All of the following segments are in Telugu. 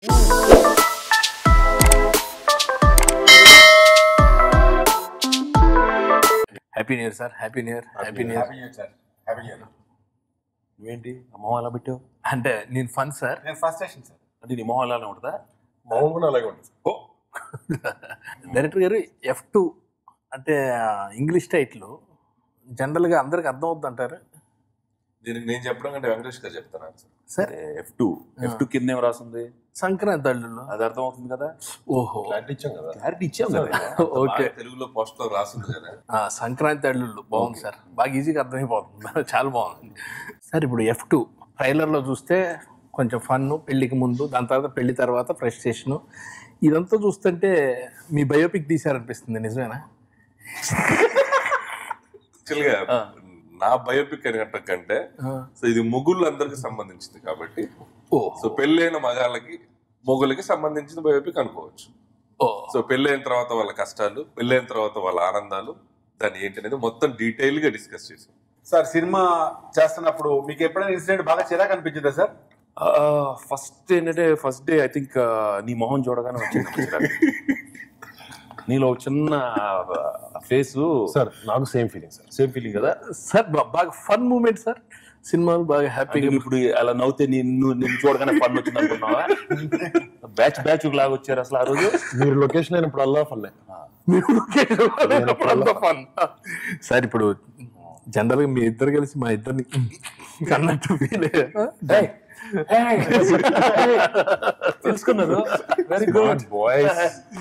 Happy new year sir. Happy new year. Happy new year sir. Happy new year. నువ్వేంటి ఆ మొహం ఎలా పెట్టావు? అంటే నేను ఫన్ సార్. నేను ఫస్ట్ స్టేషన్ సార్. అంటే నీ మొహం అలానే ఉంటుందా? మొహం కూడా అలాగే ఉంటుంది. ఓ డైరెక్టర్ గారు F2 అంటే ఇంగ్లీష్ టైటిల్ జనరల్గా అందరికి అర్థం అవుతుంది అంటారు. దీనికి నేను చెప్పడం కంటే వెంకటేష్ గారు చెప్తాను సార్. F2 కింద ఏం రాసింది? సంక్రాంతి అల్లుళ్ళు. అది అర్థం అవుతుంది కదా. ఓహో, క్లారిటీ ఇచ్చాం కదా. క్లారిటీ ఇచ్చాం కదా. ఓకే. తెలుగులో పోస్ట్ లో రాసింది కదా. సంక్రాంతి అల్లుళ్ళు బాగుంది సార్. బాగా ఈజీగా అర్థమైపోతుంది. చాలా బాగుంది సార్. ఇప్పుడు F2 ట్రైలర్లో చూస్తే కొంచెం ఫన్, పెళ్లికి ముందు, దాని తర్వాత పెళ్లి తర్వాత ఫ్రస్ట్రేషను, ఇదంతా చూస్తుంటే మీ బయోపిక్ తీశారనిపిస్తుంది. నిజమేనా? యాక్చువల్గా నా బయోపిక్ అని కంటే సో ఇది మొగుళ్ళందరికి సంబంధించింది కాబట్టి, సో పెళ్ళైన మగాళ్ళకి మొగులకి సంబంధించిన బయోపిక్ అనుకోవచ్చు. సో పెళ్ళైన తర్వాత వాళ్ళ కష్టాలు, పెళ్ళైన తర్వాత వాళ్ళ ఆనందాలు, దాన్ని ఏంటి అనేది మొత్తం డీటెయిల్ గా డిస్కస్ చేసాం. సార్ సినిమా చేస్తున్నప్పుడు మీకు ఎప్పుడైనా ఇన్సిడెంట్ బాగా చిరాకు అనిపించిందా సార్? ఫస్ట్ ఏంటంటే ఫస్ట్ డే ఐ థింక్ నీ మొహం చూడగానే వచ్చింది. నీలో చిన్న ఫేసు. సార్ నాకు సేమ్ ఫీలింగ్ కదా సార్. బాగా ఫన్ మూమెంట్ సార్. సినిమాలు బాగా హ్యాపీగా. ఇప్పుడు అలా నవ్వుతే నిన్ను చూడగానే ఫన్ వచ్చింది అనుకున్నావా? బ్యాచ్ లాగా వచ్చారు అసలు ఆ రోజు. మీరు లొకేషన్ అయినప్పుడు ఫన్ ఫన్ సార్. ఇప్పుడు జనరల్గా మీ ఇద్దరు కలిసి మా ఇద్దరిని అన్నట్టు ఫీల్ తెలుసుకున్నారు. Very good boys.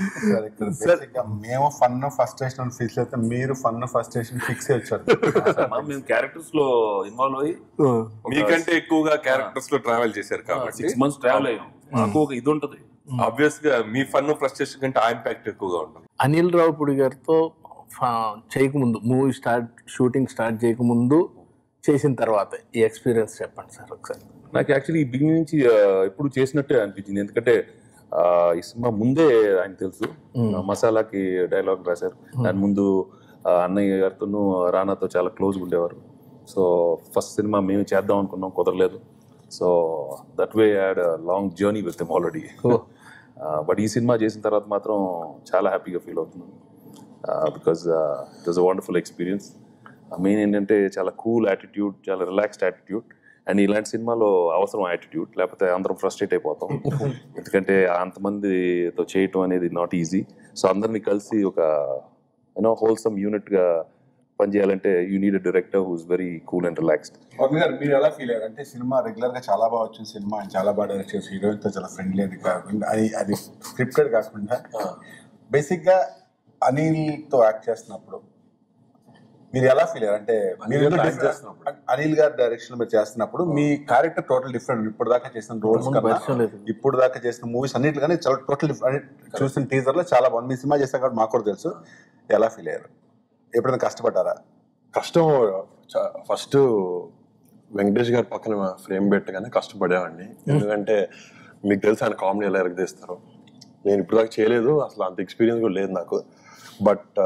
మేము ఫన్ ఫస్ట్ స్టేషన్ ఫిక్స్ అయితే మీరు ఫన్ ఫస్ట్ స్టేషన్ ఫిక్స్ వచ్చారు. మేము క్యారెక్టర్స్ లో ఇన్వాల్వ్ అయ్యి మీకంటే ఎక్కువగా క్యారెక్టర్స్ లో ట్రావెల్ చేశారు కాబట్టి 6 months ట్రావెల్ అయ్యాం. మాకు ఒక ఇది ఉంటది. ఆబ్వియస్ గా మీ ఫన్ ఫ్రస్ట్రేషన్ కంటే ఆ ఇంపాక్ట్ ఎక్కువగా ఉంటుంది. అనిల్ రావుపూడి గారితో చేయకముందు, మూవీ షూటింగ్ స్టార్ట్ చేయకముందు, చేసిన తర్వాత ఈ ఎక్స్పీరియన్స్ చెప్పండి సార్ ఒకసారి. నాకు యాక్చువల్లీ ఈ బిగినింగ్ నుంచి ఎప్పుడు చేసినట్టే అనిపించింది. ఎందుకంటే ఈ సినిమా ముందే ఆయన తెలుసు. మసాలాకి డైలాగ్ రాశారు. దాని ముందు అన్నయ్య గారితోనూ రానాతో చాలా క్లోజ్గా ఉండేవారు. సో ఫస్ట్ సినిమా మేము చేద్దాం అనుకున్నాం, కుదరలేదు. So that way had long journey with them already. But ఈ సినిమా చేసిన తర్వాత మాత్రం చాలా హ్యాపీగా ఫీల్ అవుతున్నాను. Because it was a wonderful experience. Main ఏంటంటే చాలా కూల్ యాటిట్యూడ్, చాలా రిలాక్స్డ్ యాటిట్యూడ్. అండ్ ఇలాంటి సినిమాలో అవసరం యాటిట్యూడ్, లేకపోతే అందరం ఫ్రస్ట్రేట్ అయిపోతాం. ఎందుకంటే అంతమందితో చేయటం అనేది నాట్ ఈజీ. సో అందరినీ కలిసి ఒక హోల్సమ్ యూనిట్గా పనిచేయాలంటే you need a director who's very cool and relaxed. మీరు ఎలా ఫీల్ అయ్యారు? అంటే సినిమా రెగ్యులర్ గా చాలా బాగా వచ్చిన సినిమా, చాలా బాగా డైరెక్ట్ చేసి హీరోయిన్ తో చాలా ఫ్రెండ్లీ అని కాకుండా, అది స్క్రిప్టెడ్ కాకుండా బేసిక్ గా అనిల్ తో యాక్ట్ చేస్తున్నప్పుడు మీరు ఎలా ఫీల్ అయ్యారు? అంటే మీరు అనిల్ గారి డైరెక్షన్ మీరు చేస్తున్నప్పుడు మీ క్యారెక్టర్ టోటల్ డిఫరెంట్. ఇప్పుడు దాకా చేసిన రోల్స్ కన్నా, ఇప్పుడు దాకా చేసిన మూవీస్ అన్నిటి కానీ టోటల్ డిఫరెంట్. చూసిన టీజర్ లో చాలా బాగుంది. మీ సినిమా చేస్తాం కాబట్టి మాకు కూడా తెలుసు. ఎలా ఫీల్ అయ్యారు? ఎప్పుడైనా కష్టపడ్డారా? కష్టం ఫస్ట్ వెంకటేష్ గారి పక్కన ఫ్రేమ్ పెట్టగానే కష్టపడేవాడిని. ఎందుకంటే మీకు తెలుసు ఆయన కామెడీ ఎలా ఎరగదీస్తారు. నేను ఇప్పుడు దాకా చేయలేదు, అసలు అంత ఎక్స్పీరియన్స్ కూడా లేదు నాకు. బట్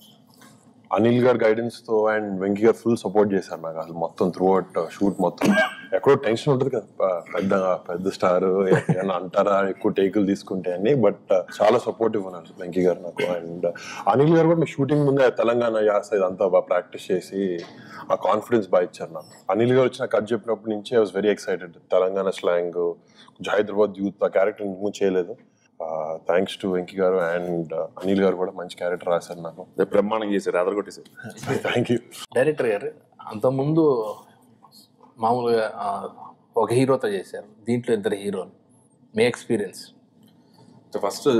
అనిల్ గారి గైడెన్స్తో అండ్ వెంకీ గారు ఫుల్ సపోర్ట్ చేశారు నాకు. అసలు మొత్తం త్రూ అవుట్ షూట్ మొత్తం ఎక్కడో టెన్షన్ ఉంటుంది కదా, పెద్ద స్టార్ ఏమన్నా అంటారా ఎక్కువ టేకులు తీసుకుంటే అని. బట్ చాలా సపోర్టివ్ ఉన్నారు వెంకీ గారు నాకు. అండ్ అనిల్ గారు కూడా షూటింగ్ ముందే తెలంగాణ యాస ఇదంతా బాగా ప్రాక్టీస్ చేసి ఆ కాన్ఫిడెన్స్ బాగా ఇచ్చారు నాకు. అనిల్ గారు వచ్చిన కథ చెప్పినప్పటి నుంచి I was very excited. Telangana slang, Hyderabad youth, ఆ క్యారెక్టర్ ఇంతకు చేయలేదు. థ్యాంక్స్ టు వెంకీ గారు అండ్ అనిల్ గారు కూడా మంచి క్యారెక్టర్ రాశారు నాకు. బ్రహ్మాండం చేశారు, అదరగొట్టేశారు. Thank you. డైరెక్టర్ గారు అంతకుముందు మామూలుగా ఒక హీరోతో చేశారు, దీంట్లో 2 హీరోలు. మీ ఎక్స్పీరియన్స్? ఫస్ట్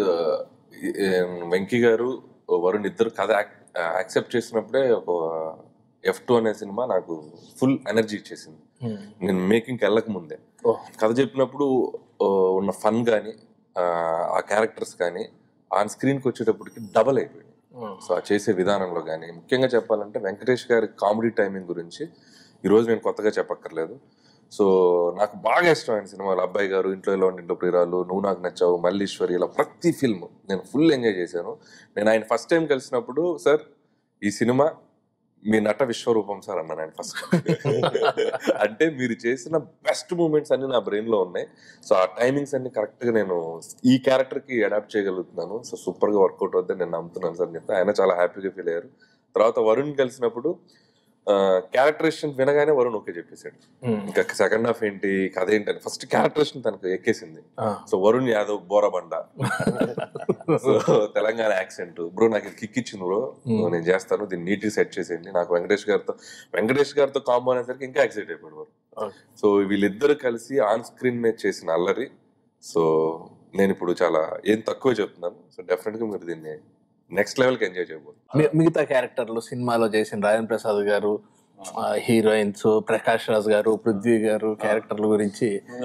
వెంకీ గారు, వరుణ్ ఇద్దరు కథ యాక్సెప్ట్ చేసినప్పుడే ఒక F2 అనే సినిమా నాకు ఫుల్ ఎనర్జీ ఇచ్చేసింది. నేను మేకింగ్కి వెళ్ళక ముందే కథ చెప్పినప్పుడు ఉన్న ఫన్ కానీ, ఆ క్యారెక్టర్స్ కానీ ఆన్ స్క్రీన్కి వచ్చేటప్పటికి డబల్ అయిపోయింది. సో ఆ చేసే విధానంలో కానీ, ముఖ్యంగా చెప్పాలంటే వెంకటేష్ గారి కామెడీ టైమింగ్ గురించి ఈరోజు నేను కొత్తగా చెప్పక్కర్లేదు. సో నాకు బాగా ఇష్టం ఆయన సినిమాలు. అబ్బాయి గారు, ఇంట్లో ఇలా ఉండి ఇంట్లో ప్రియురాలు, నువ్వు నాకు నచ్చావు, మల్లీశ్వరి, ఇలా ప్రతి ఫిల్మ్ నేను ఫుల్ ఎంజాయ్ చేశాను. నేను ఆయన ఫస్ట్ టైం కలిసినప్పుడు, సార్ ఈ సినిమా మీ నట విశ్వరూపం సార్ అన్నా నేను ఫస్ట్. అంటే మీరు చేసిన బెస్ట్ మూమెంట్స్ అన్ని నా బ్రెయిన్ లో ఉన్నాయి. సో ఆ టైమింగ్స్ అన్ని కరెక్ట్ గా నేను ఈ క్యారెక్టర్ కి అడాప్ట్ చేయగలుగుతున్నాను. సో సూపర్ గా వర్కౌట్ అవుతుంది నేను నమ్ముతున్నాను సార్ చెప్తే. ఆయన చాలా హ్యాపీగా ఫీల్ అయ్యారు. తర్వాత వరుణ్ కలిసినప్పుడు క్యారెక్టరేషన్ వినగానే వరుణ్ ఓకే చెప్పేశాడు. ఇంకా సెకండ్ హాఫ్ ఏంటి కథ ఏంటని ఫస్ట్ క్యారెక్టరేషన్ తనకు ఎక్కేసింది. So Varun Yadav Borabanda, so Telangana accent, bro నాకు ఇది కిక్ ఇచ్చింది బ్రో, నేను చేస్తాను దీన్ని నీట్ గా సెట్ చేసేయండి. నాకు వెంకటేష్ గారితో కాంబో అనేసరికి ఇంకా ఎక్సైట్ అయిపోయాడు వారు. సో వీళ్ళిద్దరు కలిసి ఆన్ స్క్రీన్ మీద చేసిన అల్లరి. సో నేను ఇప్పుడు చాలా ఏం తక్కువ చెప్తున్నాను. సో డెఫినెట్ గా మీరు దీన్ని నెక్స్ట్ లెవెల్ కి ఎంజాయ్ చేయబోతున్నారు. మిగతా క్యారెక్టర్లు సినిమాలో చేసిన రాజేంద్ర ప్రసాద్ గారు, హీరోయిన్స్ ప్రకాష్ రాజ్ గారు, పృథ్వీ గారు క్యారెక్టర్ల గురించి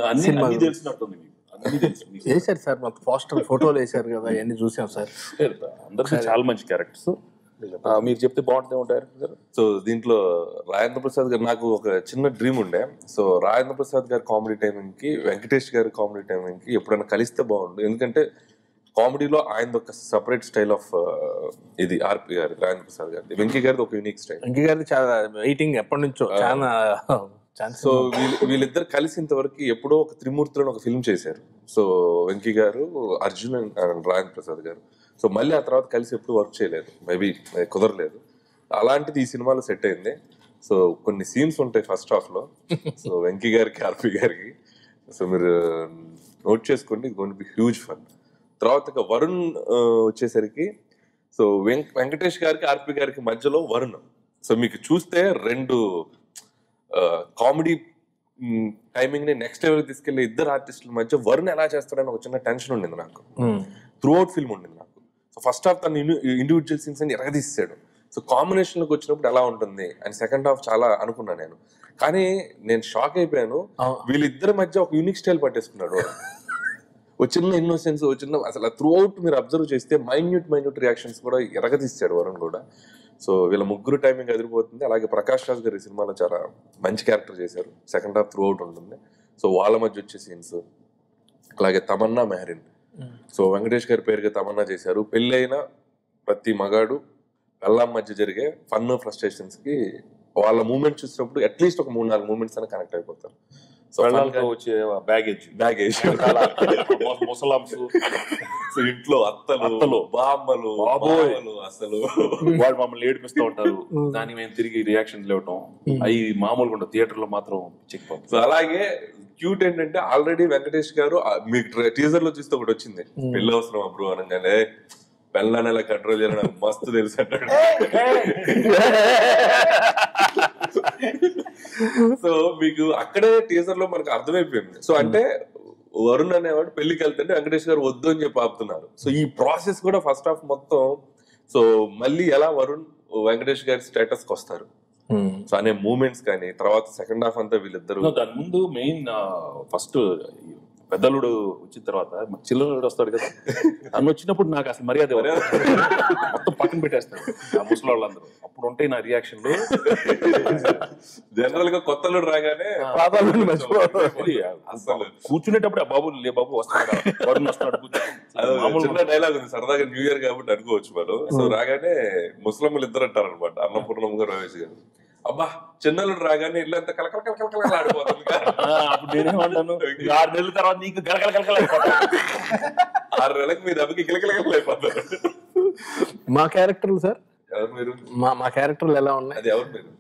వేసారు సార్. మొత్తం పోస్టర్ ఫోటోలు వేసారు కదా, అవన్నీ చూసాం సార్. అందరికీ చాలా మంచి క్యారెక్టర్స్. మీరు చెప్తే బాగుంటుంది ఉంటారు. సో దీంట్లో రాజేంద్ర ప్రసాద్ గారు నాకు ఒక చిన్న డ్రీమ్ ఉండే. సో రాజేంద్ర ప్రసాద్ గారి కామెడీ టైమింగ్ కి వెంకటేష్ గారి కామెడీ టైమింగ్ కి ఎప్పుడైనా కలిస్తే బాగుండు. ఎందుకంటే కామెడీలో ఆయన ఒక సపరేట్ స్టైల్ ఆఫ్ ఇది ఆర్పి గారి, రాజేంద్ర ప్రసాద్ గారి, వెంకీ గారిది ఒక యూనిక్ స్టైల్. వెంకీ గారిది చాలా వెయిటింగ్ ఎప్పటి నుంచో చాలా. సో వీళ్ళిద్దరు కలిసి ఇంతవరకు ఎప్పుడో ఒక త్రిమూర్తులను ఒక ఫిల్మ్ చేశారు. సో వెంకీ గారు, అర్జున్ అండ్ రాజేంద్ర ప్రసాద్ గారు. సో మళ్ళీ ఆ తర్వాత కలిసి ఎప్పుడు వర్క్ చేయలేదు, మేబీ కుదరలేదు. అలాంటిది ఈ సినిమాలో సెట్ అయింది. సో కొన్ని సీన్స్ ఉంటాయి ఫస్ట్ హాఫ్ లో. సో వెంకీ గారికి, ఆర్పి గారికి, సో మీరు నోట్ చేసుకోండి, it going to be huge fun. తర్వాత వరుణ్ వచ్చేసరికి సో వెంకటేష్ గారికి, ఆర్పి గారికి మధ్యలో వరుణ్. సో మీకు చూస్తే రెండు కామెడీ టైమింగ్ ని నెక్స్ట్ లెవెల్ తీసుకెళ్లే ఇద్దరు ఆర్టిస్టుల మధ్య వరుణ్ ఎలా చేస్తాడని ఒక చిన్న టెన్షన్ ఉండింది నాకు. త్రూ అవుట్ ఫిల్మ్ ఉండింది నాకు. సో ఫస్ట్ హాఫ్ తను ఇండివిజువల్ సీన్స్ అని ఎరగదీసాడు. సో కాంబినేషన్ లోకి వచ్చినప్పుడు ఎలా ఉంటుంది అని సెకండ్ హాఫ్ చాలా అనుకున్నా నేను. కానీ నేను షాక్ అయిపోయాను, వీళ్ళిద్దరి మధ్య ఒక యూనిక్ స్టైల్ పట్టేసుకున్నాడు. ఒక చిన్న ఇన్నోసెన్స్, ఒక చిన్న అసలు త్రూ అవుట్ మీరు అబ్జర్వ్ చేస్తే మైన్యూట్ రియాక్షన్స్ కూడా ఎరగదీస్తాడు వరుణ్ కూడా. సో వీళ్ళ ముగ్గురు టైమింగ్ ఎదిరిపోతుంది. అలాగే ప్రకాష్ రాజ్ గారు ఈ సినిమాలో చాలా మంచి క్యారెక్టర్ చేశారు. సెకండ్ హాఫ్ త్రూ అవుట్ ఉంటుంది. సో వాళ్ళ మధ్య వచ్చే సీన్స్, అలాగే తమన్నా మెహరిన్. సో వెంకటేష్ గారి పేరుగా తమన్నా చేశారు. పెళ్ళైన ప్రతి మగాడు పెళ్ళాం మధ్య జరిగే ఫన్ ఫ్రస్ట్రేషన్స్ కి వాళ్ళ మూమెంట్ చూసినప్పుడు అట్లీస్ట్ ఒక 3-4 మూమెంట్స్ అని కనెక్ట్ అయిపోతారు. సో వచ్చే బ్యాగేజ్ ముసలాంస్, సో ఇంట్లో అత్తలు, బామ్మలు, అసలు వాళ్ళు మమ్మల్ని ఏడిపిస్తూ ఉంటారు. దానికి మేము తిరిగి రియాక్షన్స్ ఇవ్వటం అవి మామూలుగా ఉండవు. థియేటర్ లో మాత్రం చెక్. సో అలాగే క్యూట్ ఏంటంటే ఆల్రెడీ వెంకటేష్ గారు మీకు టీజర్ లో చూస్తే ఒకటి వచ్చింది, పెళ్ళి అవసరం అప్పుడు అనగానే పెళ్ళని ఎలా కంట్రోల్ చేయాలి నాకు మస్తు తెలుసు అంటాడు. సో మీకు అక్కడే టీజర్ లో మనకు అర్థమైపోయింది. సో అంటే వరుణ్ అనేవాడు పెళ్లికి వెళ్తుంటే వెంకటేష్ గారు వద్దు అని చెప్పి ఆపుతున్నారు. సో ఈ ప్రాసెస్ కూడా ఫస్ట్ హాఫ్ మొత్తం. సో మళ్ళీ ఎలా వరుణ్ వెంకటేష్ గారి స్టేటస్ కి వస్తారు సో అనే మూమెంట్స్ కానీ, తర్వాత సెకండ్ హాఫ్ అంతా వీళ్ళిద్దరు. దాని ముందు మెయిన్ ఫస్ట్ పెద్దలుడు వచ్చిన తర్వాత చిల్లలుడు వస్తాడు కదా, అన్న వచ్చినప్పుడు నాకు అసలు మర్యాద మొత్తం పక్కన పెట్టేస్తాడు ఆ ముసలి వాళ్ళందరూ. అప్పుడు ఉంటాయి నా రియాక్షన్లు. జనరల్ గా కొత్తలుడు రాగానే అసలు కూర్చునేటప్పుడు ఆ బాబు లే బాబు వస్తాడు, వరుణ్ వస్తాడు. చిన్న డైలాగ్ ఉంది సరదాగా, న్యూ ఇయర్ కాబట్టి అనుకోవచ్చు మనం. సో రాగానే ముస్లింలు ఇద్దరు అంటారు అనమాట, అన్నపూర్ణమ్మ గారు, రమేష్ గారు. అబ్బా చిన్నలుడు రాగానే ఇల్లు అంతా కలకల ఆడిపోతుంది. అప్పుడు నేనేమన్నాను, 6 నెలల తర్వాత నీకు గలకల 6 నెలలకు మీ దెబ్బకి గిలకల అయిపోతారు. మా క్యారెక్టర్లు సార్, ఎవరు మీరు? మా క్యారెక్టర్లు ఎలా ఉన్నాయి? అది ఎవరు మీరు?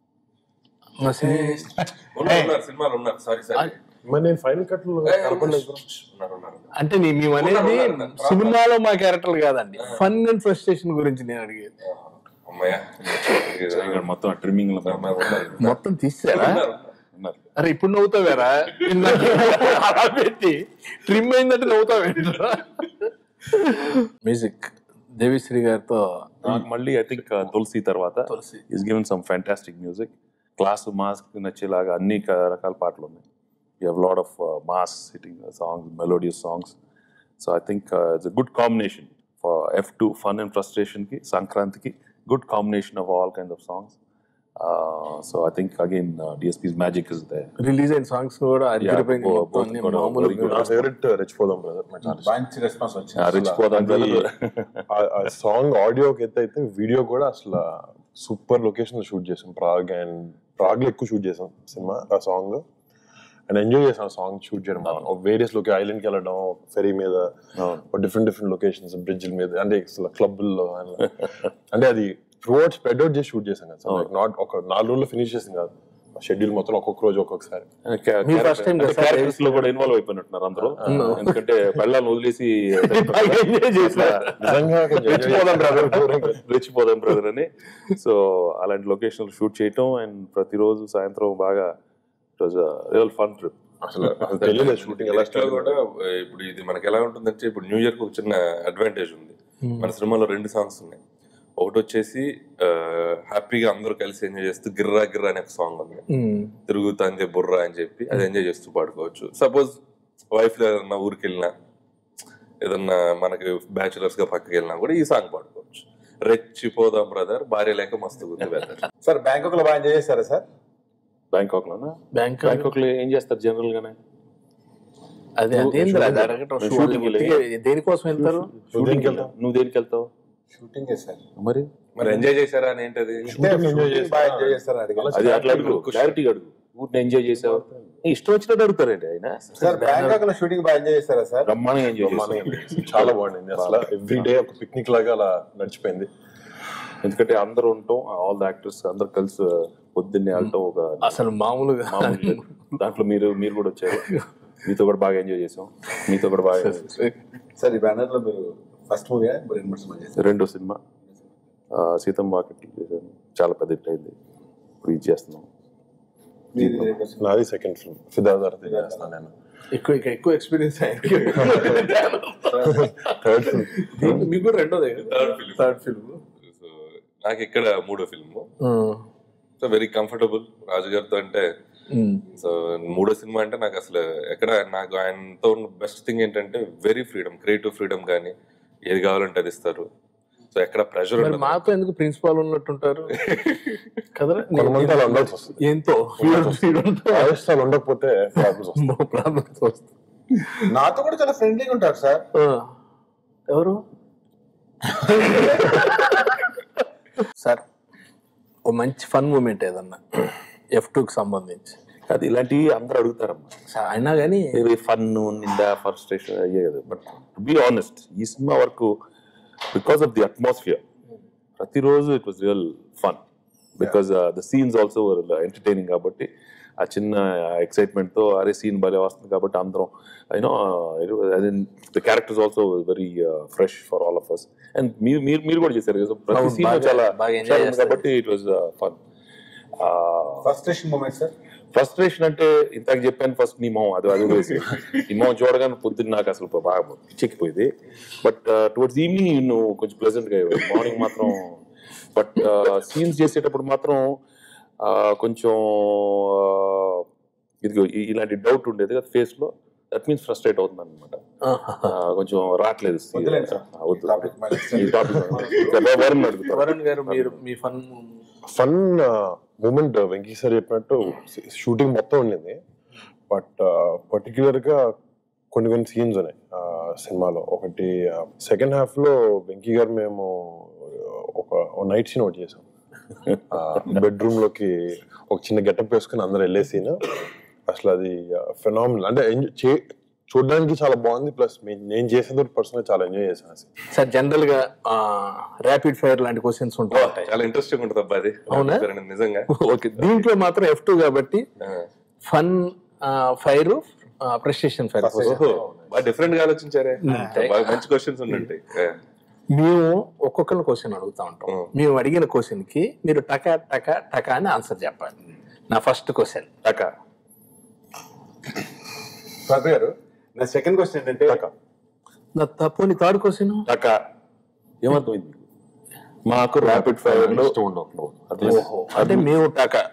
సినిమాలు ఉన్నారు. సారీ మరి నేను ఫైనల్ కట్ అంటే మేము అనేది సినిమాలో మా క్యారెక్టర్లు కాదండి, ఫన్ అండ్ ఫ్రస్ట్రేషన్ గురించి నేను అడిగేది. మొత్తం ట్రిమ్మింగ్ మొత్తం తీసారా? అరే ఇప్పుడు నవ్వుతావేరా, అలా పెట్టి ట్రిమ్ అయిందంటే నవ్వుతావేంట్రా? మ్యూజిక్ దేవిశ్రీ గారితో మళ్ళీ ఐ థింక్ తులసి తర్వాత is given some fantastic music. Class mass నచ్చేలాగా అన్ని రకాల పాటలు ఉన్నాయి. You have lot of mass hitting songs, melodious songs. So I think it's a good combination for F2 fun and frustration కి, సంక్రాంతికి good combination of all kinds of songs. So I think again DSP's magic is there. Release and songs kuda adiripoyindi mottham maamulu. నా ఫేవరెట్ రిచ్ పోదాం బ్రదర్. మంచి రెస్పాన్స్ వచ్చింది. రిచ్ పోదాం ఆ సాంగ్ ఆడియోకి అయితే వీడియో కూడా అసలు సూపర్ లొకేషన్ షూట్ చేసాం. ప్రాగ్లో ఎక్కువ షూట్ చేసాం సినిమా ఆ సాంగ్. అండ్ ఎంజాయ్ చేసాం ఆ సాంగ్ షూట్ చేయడం. వేరియస్ ఐలాండ్కి వెళ్ళడం ఫెరీ మీద, డిఫరెంట్ లొకేషన్స్, బ్రిడ్జ్ల మీద, అంటే క్లబ్ల్లో. అంటే అది త్రూ అవుట్ స్ప్రెడ్ అవుట్ చేసి షూట్ చేసాం కదా, నాట్ ఒక 4 రోజుల్లో ఫినిష్ చేసాం కాదు, షెడ్యూల్ మొత్తం ఒక్కొక్క రోజు ఒక్కొక్కసారి. క్యారెక్టర్స్ లో కూడా ఇన్వాల్వ్ అయిపోయినట్టున్నారు అందరూ, ఎందుకంటే పెళ్ళాలను వదిలేసి రెచ్చిపోదాం బ్రదర్ అని. సో అలాంటి లొకేషన్ షూట్ చేయటం అండ్ ప్రతిరోజు సాయంత్రం బాగా రియల్ ఫన్ ట్రిప్. అసలు తెలియలేదు షూటింగ్ ఎలా స్టార్ట్ కూడా. ఇప్పుడు ఇది మనకి ఎలా ఉంటుందంటే, ఇప్పుడు న్యూ ఇయర్ కి ఒక చిన్న అడ్వాంటేజ్ ఉంది. మన సినిమాలో 2 సాంగ్స్ ఉన్నాయి. ఒకటి వచ్చేసి హ్యాపీగా అందరూ కలిసి ఎంజాయ్ చేస్తూ గిర్రా గిర్రా అనే ఒక సాంగ్ ఉంది, తిరుగుతాందే బుర్రా అని చెప్పి, అది ఎంజాయ్ చేస్తూ పాడుకోవచ్చు. సపోజ్ వైఫ్ ఏదన్నా ఊరికి వెళ్ళినా, ఏదన్నా మనకి బ్యాచులర్స్ గా పక్కకి వెళ్ళినా కూడా ఈ సాంగ్ పాడుకోవచ్చు. రెచ్చిపోదాం బ్రదర్, భార్య లేక మస్తు గుర్తు వెదర్. సార్ బ్యాంకాక్ లో బాగా ఎంజాయ్ చేస్తారా సార్? బ్యాంకాక్ లోనా? బ్యాంకాక్ లో ఏం చేస్తారు జనరల్ గానే? అదే దేనికోసం వెళ్తారు? షూటింగ్ వెళ్తావు. నువ్వు దేనికి వెళ్తావు? Shooting sir. మరి ఎంజాయ్ చేశారా అని ఏంటది? బాగా ఎంజాయ్ చేస్తారా అడిగారు. అది అట్లా అడుగు, క్లారిటీ అడుగు. ఊరిని ఎంజాయ్ చేసావు, ఇష్టం వచ్చినట్టు అడుగుతారండి ఆయన. సార్ బ్యాంకాక్ లో షూటింగ్ బాగా ఎంజాయ్ చేస్తారా సార్? బ్రహ్మాండంగా ఎంజాయ్ చాలా బాగుంది. అసలు ఎవ్రీ డే ఒక పిక్నిక్ లాగా అలా నడిచిపోయింది. ఎందుకంటే అందరూ ఉంటాం, ఆల్ ద యాక్టర్స్ అందరు కలిసి పొద్దున్నే వెళ్ళటం ఒక అసలు మామూలుగా. దాంట్లో మీరు కూడా వచ్చారు, మీతో కూడా బాగా ఎంజాయ్ చేసాం, మీతో కూడా బాగా. సార్ ఈ బ్యానర్ లో మీరు ఫస్ట్ మూవీ రెండో సినిమా సీతం వాకిట్ చేశాను, చాలా పెద్ద హిట్ అయింది. ఇప్పుడు ఇది చేస్తున్నాం. నాది సెకండ్ ఫిల్మ్, సిద్ధార్థ చేస్తాను నేను. ఎక్కువ ఎక్స్పీరియన్స్ మీకు రెండోదే, థర్డ్ ఫిల్మ్. నాకు ఇక్కడ 3వ film. So very comfortable Raju గారితో. అంటే సో 3వ సినిమా అంటే నాకు అసలు ఎక్కడ, నాకు ఆయనతో ఉన్న బెస్ట్ థింగ్ ఏంటంటే వెరీ ఫ్రీడమ్, క్రియేటివ్ ఫ్రీడమ్. కానీ ఏది కావాలంటే అది ఇస్తారు. సో ఎక్కడ ప్రెషర్ ఉండదు. మాతో ఎందుకు ప్రిన్సిపాల్ ఉన్నట్టుంటారు కదా, ఏంతో ఉండకపోతే ప్రాబ్లమ్స్ వస్తాయి. నాతో కూడా చాలా ఫ్రెండ్లీగా ఉంటారు సార్. ఎవరు సార్? ఓ మంచి ఫన్ మూమెంట్ ఏదన్నా F2కి సంబంధించి. అది ఇలాంటివి అందరూ అడుగుతారమ్మా. అయినా కానీ ఫన్ నిండా ఫ్రస్ట్రేషన్ అయ్యే కదా. బట్ టు బీ ఆనెస్ట్, ఈ సినిమా వరకు బికాస్ ఆఫ్ ది అట్మాస్ఫియర్, ప్రతిరోజు it was real fun. Because the scenes also entertaining. కాబట్టి ఆ చిన్న ఎక్సైట్మెంట్ తో అరే సీన్ భలే వస్తుంది కాబట్టి అందరం you know the characters also very fresh for all of us. And మీరు కూడా చేశారు కదా, ప్రతి సీన్ చాలా కాబట్టి it was fun. Frustration moment sir? Frustration అంటే ఇంతకు చెప్పాను, ఫస్ట్ నీ మొహం అది వేసి నీ మొహం చూడగానే పొద్దున్న నాకు అసలు బాగా పిచ్చెక్కిపోయింది. బట్ టువర్డ్స్ ఈవినింగ్ నువ్వు కొంచెం ప్లెజెంట్ గా అయ్యావు, మార్నింగ్ మాత్రం. బట్ సీన్స్ చేసేటప్పుడు మాత్రం కొంచెం ఇది ఇలాంటి డౌట్ ఉండేది కదా ఫేస్ లో. దట్ మీన్స్ ఫ్రస్ట్రేట్ అవుతుంది అనమాట, కొంచెం రావట్లేదు. వరుణ్ గారు, మీరు మీ ఫన్ మూమెంట్ వెంకీ సార్ చెప్పినట్టు షూటింగ్ మొత్తం ఉండింది. బట్ పర్టిక్యులర్ గా కొన్ని సీన్స్ ఉన్నాయి సినిమాలో. ఒకటి సెకండ్ హాఫ్ లో వెంకీ గారు మేము ఒక నైట్ సీన్ ఒకటి చేసాం. బెడ్రూమ్ లోకి ఒక చిన్న గెటప్ వేసుకుని అందరు వెళ్ళే సీన్. అసలు అది ఫెనామినల్. అంటే చూడడానికి చాలా బాగుంది, ప్లస్ నేను చేసేది పర్సనల్ చాలా ఎంజాయ్ చేశాను. సార్ జనరల్ గా ర్యాపిడ్ ఫైర్ లాంటి క్వశ్చన్స్ ఉంటాయి, చాలా ఇంట్రెస్టింగ్ ఉంటుంది అబ్బా అది. అవునా? నిజంగా. ఓకే, దీంట్లో మాత్రం F2 కాబట్టి ఫన్ ఫైర్, ఫ్రస్ట్రేషన్ ఫైర్. బాగా డిఫరెంట్ గా ఆలోచించారే, బాగా మంచి క్వశ్చన్స్ ఉన్నట్టు. మేము ఒక్కొక్కరిని క్వశ్చన్ అడుగుతా ఉంటాం. మేము అడిగిన క్వశ్చన్ కి మీరు టకా టకా టకా అని ఆన్సర్ చెప్పాలి. నా ఫస్ట్ క్వశ్చన్ టకా. గారు నా సెకండ్ క్వశ్చన్ ఏంటంటే నా తప్పుని థర్డ్ క్వశ్చన్ టకా. ఏమర్థమైంది? మాకు ర్యాపిడ్ ఫైర్ లో అంటే మేము టకా.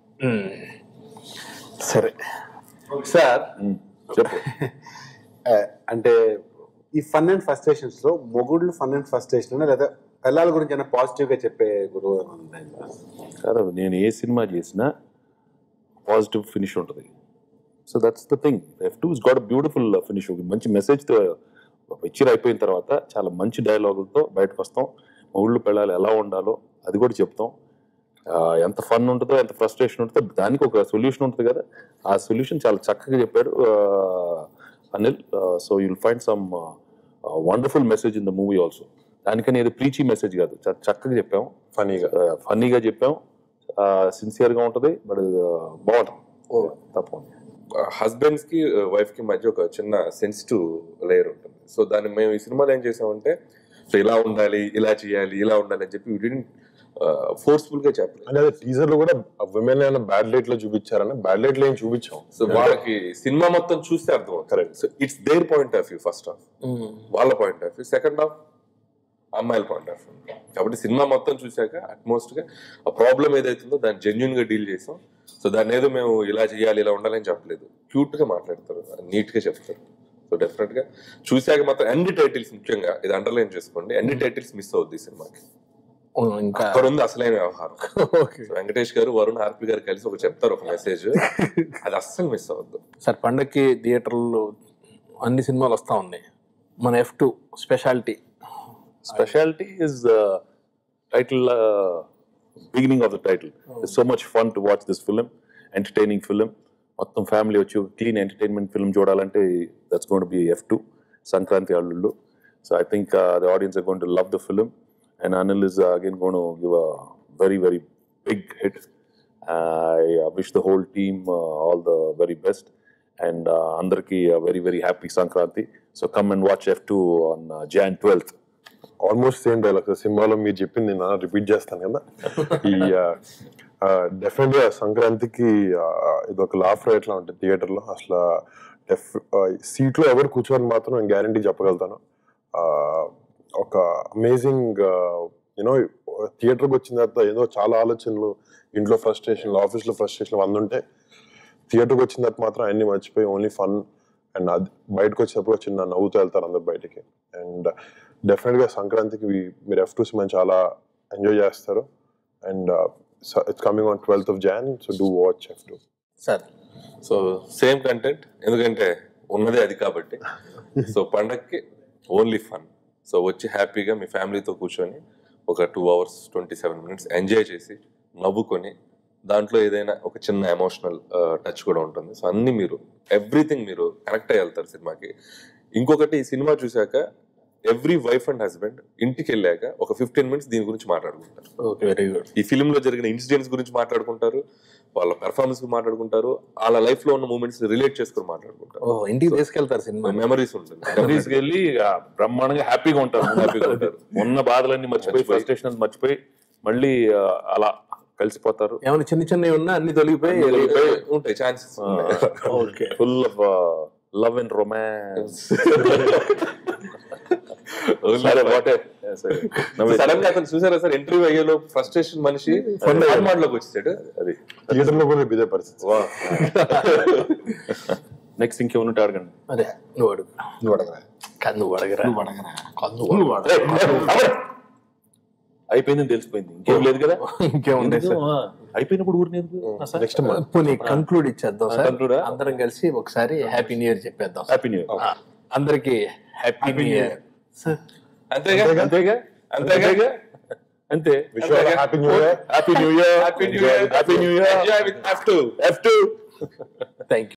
సరే సార్ చెప్పు. అంటే ఈ ఫన్ అండ్ ఫ్రస్ట్రేషన్స్ లో మొగుళ్ళు ఫన్ అండ్ ఫ్రస్ట్రేషన్ లేదా పిల్లల గురించి ఏమైనా పాజిటివ్ గా చెప్పే గురువు కాదు, నేను ఏ సినిమా చేసినా పాజిటివ్ ఫినిష్ ఉంటుంది. So that's the thing. F2 has got a beautiful finish. మంచి మెసేజ్తో పిక్చర్ అయిపోయిన తర్వాత చాలా మంచి డైలాగులతో బయటకు వస్తాం. మా ఊళ్ళో పిల్లలు ఎలా ఉండాలో అది కూడా చెప్తాం. ఎంత ఫన్ ఉంటుందో ఎంత ఫ్రస్ట్రేషన్ ఉంటుందో దానికి ఒక సొల్యూషన్ ఉంటుంది కదా, ఆ సొల్యూషన్ చాలా చక్కగా చెప్పాడు Anil. So you'll find some wonderful message in the movie also. దానికని ఏదో ప్రీచీ మెసేజ్ కాదు, చాలా చక్కగా చెప్పాము, ఫన్నీగా చెప్పాము, సిన్సియర్గా ఉంటుంది, బట్ బాగుంటుంది తప్పకుండా. హస్బెండ్స్ కి వైఫ్ కి మధ్య ఒక చిన్న సెన్సిటివ్ లేయర్ ఉంటుంది. సో దాన్ని మేము ఈ సినిమాలో ఏం చేసామంటే, సో ఇలా ఉండాలి, ఇలా చేయాలి, ఇలా ఉండాలి అని చెప్పి వీటిని ఫోర్స్ఫుల్ గా చెప్పలేదు. అంటే టీజర్ లో కూడా విమెన్ ఏమైనా బ్యాడ్ లైట్ లో చూపించారని, బ్యాడ్ లైట్ లో ఏం చూపించాం. సో వాళ్ళకి సినిమా మొత్తం చూస్తే అర్థం అవుతుంది. So it's their point of view, first half వాళ్ళ point of view, second half అమ్మాయిల పాయింట్ ఆఫ్ వ్యూ. కాబట్టి సినిమా మొత్తం చూసాక అట్మోస్ట్ గా ఆ ప్రాబ్లం ఏదైతుందో దాన్ని జెన్యున్ గా డీల్ చేసాం. సో దాన్ని ఏదో మేము ఇలా చేయాలి, ఇలా ఉండాలని చెప్పలేదు, క్యూట్ గా మాట్లాడతారు, నీట్ గా చెప్తారు. సో డెఫినెట్ గా చూసాక మాత్రం అన్ని టైటిల్స్, ముఖ్యంగా ఇది అండర్లైన్ చేసుకోండి, అన్ని టైటిల్స్ మిస్ అవుద్ది సినిమాకి. ఇంకా అక్కడ ఉంది అసలైన వ్యవహారం. వెంకటేష్ గారు, వరుణ్, ఆర్పి గారు కలిసి ఒక చెప్తారు ఒక మెసేజ్, అది అస్సలు మిస్ అవ్వద్దు సార్. పండగకి థియేటర్లో అన్ని సినిమాలు వస్తా ఉన్నాయి. మన F2 speciality is title, beginning of the title. It's so much fun to watch this film, entertaining film. మొత్తం ఫ్యామిలీ వచ్చి క్లీన్ ఎంటర్టైన్మెంట్ ఫిల్మ్ చూడాలంటే that's going to be F2, Sankranti అల్లుళ్ళు. So I think the audience are going to love the film, and Anil is again going to give a very, very big hit. I wish the whole team all the very best, and andarki a very, very happy Sankranti. So come and watch F2 on Jan 12th. Almost same dialogue సినిమాలో మీరు చెప్పింది నేను రిపీట్ చేస్తాను కదా. ఈ డెఫినెట్ గా సంక్రాంతికి ఇది ఒక లాఫ్ రైట్ లా ఉంటుంది థియేటర్ లో. అసలు సీట్ లో ఎవరు కూర్చోని మాత్రం నేను గ్యారంటీ చెప్పగలుగుతాను. ఒక అమేజింగ్ యూనో థియేటర్కి వచ్చిన తర్వాత ఏదో చాలా ఆలోచనలు, ఇంట్లో ఫ్రస్ట్రేషన్లు, ఆఫీస్లో ఫ్రస్ట్రేషన్లు అందుంటే థియేటర్కి వచ్చిన తర్వాత మాత్రం అన్ని మర్చిపోయి ఓన్లీ ఫన్, అండ్ అది బయటకు వచ్చినప్పుడు చిన్న నవ్వుతూ వెళ్తారు అందరు బయటికి. అండ్ డెఫినెట్గా సంక్రాంతికి మీరు F2 సినిమా చాలా ఎంజాయ్ చేస్తారు. And it's coming on 12th of Jan, so do watch F2 sir. So same content, ఎందుకంటే ఉన్నదే అది కాబట్టి. సో పండగకి ఓన్లీ ఫన్. సో వచ్చి హ్యాపీగా మీ ఫ్యామిలీతో కూర్చొని ఒక 2 hours 27 minutes ఎంజాయ్ చేసి నవ్వుకొని, దాంట్లో ఏదైనా ఒక చిన్న ఎమోషనల్ టచ్ కూడా ఉంటుంది. సో అన్ని మీరు ఎవ్రీథింగ్ మీరు కనెక్ట్ అయ్యి వెళ్తారు సినిమాకి. ఇంకొకటి, ఈ సినిమా చూసాక ఎవ్రీ వైఫ్ అండ్ హస్బెండ్ ఇంటికి వెళ్ళాక ఒక 15 minutes దీని గురించి మాట్లాడుకుంటారు. Very good. ఈ ఫిల్మ్ లో జరిగిన ఇన్సిడెంట్స్ గురించి మాట్లాడుకుంటారు, వాళ్ళ పెర్ఫార్మెన్స్ మాట్లాడుకుంటారు, వాళ్ళ లైఫ్ లో ఉన్న మూమెంట్స్ రిలేట్ చేసుకుని మాట్లాడుకుంటారు. ఇంటికి తీసుకెళ్తారు సినిమా, మెమరీస్ ఉంటుంది. మెమరీస్ వెళ్ళి బ్రహ్మాండంగా హ్యాపీగా ఉంటారు. ఉన్న బాధలన్నీ మర్చిపోయి, ఫ్రస్ట్రేషన్ మర్చిపోయి మళ్ళీ అలా కలిసిపోతారు. ఏమైనా చిన్న చిన్నవి ఉన్నా అన్ని తొలగిపోయి ఉంటాయి chances. Full of love and romance. Sudden గా అతను చూసారా సార్, ఇంటర్వ్యూ అయ్యేలో ఫ్రస్ట్రేషన్ మనిషి ఫార్మాట్ లోకి వచ్చేసాడు. అది థియేటర్ లో కూడా ఇదే పరిస్థితి. నెక్స్ట్ ఇంకేమన్నా అడగండి. అదే నువ్వు అడుగు. నువ్వు అడగరా. అయిపోయిందని తెలిసిపోయింది, ఇంకేం లేదు కదా. ఇంకేముంది అయిపోయినప్పుడు ఊరు నెక్స్ట్ కంక్లూడ్ ఇచ్చేద్దాం సార్. అందరం కలిసి ఒకసారి హ్యాపీ న్యూ ఇయర్ చెప్పేద్దాం. హ్యాపీ న్యూ ఇయర్ అందరికి. Happy new year. అంతేగా అంతేగా అంతేగా అంతే. Happy new year. Happy new year. Happy new year. Happy new year. F2. Thank you.